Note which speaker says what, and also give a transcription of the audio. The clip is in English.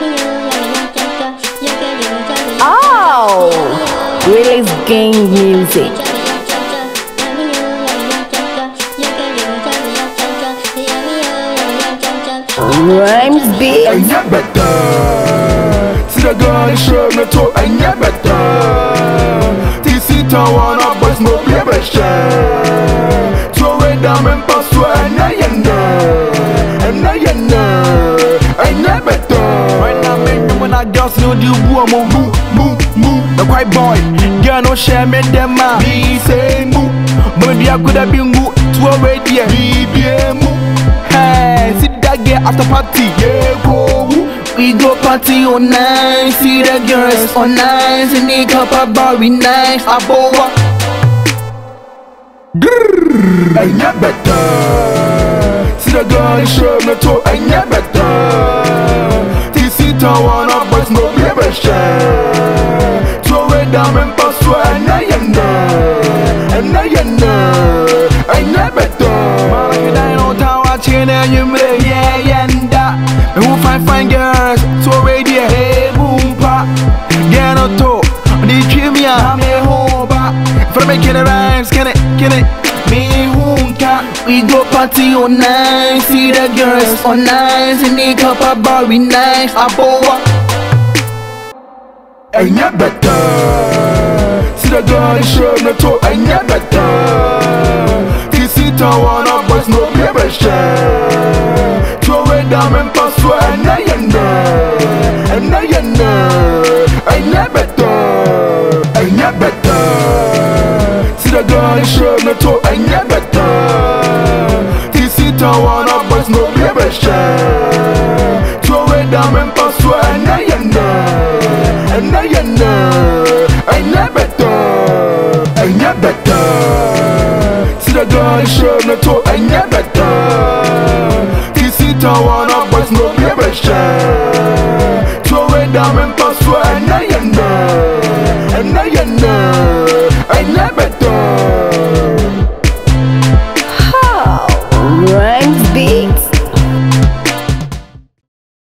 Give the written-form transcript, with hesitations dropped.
Speaker 1: Oh, release gang music. Rhymes beat.
Speaker 2: I get better. See the girl in shirt, me too. I get better. TC Tower, no boys, no play pressure. Throw it down and pass to and I get better. Right now, man, when I just know the woman, move. The white boy, girl, no share me them man. Me say move, maybe I could have been moved to a radio. BBM move. Hey, see that girl after party, yeah, go. We go party all night, see the girls all night, and they cup of bar we nice, aboa. I get better. See the girl in shirt, me too, I get better. TC Tower, no boys, no play pressure. Throw it down and pass to and I get better. Man, I know chain and you make who fine girls so ready hey boom pa get no to the trivia I'm a hoba for making the rhymes can it me hunka we go party all night see the girls all night and they cup of bar we nice aboa I get better see the girl in shirt me too I get better TC Tower no boys no play pressure down and pass to and I get better. See the girl in shirt, me too, I get better. TC Tower, no boys, no play pressure. Throw it down and pass to and I get better. See the girl in shirt, me too, I get better. Tower, no boys, no play pressure. Throw it down and pass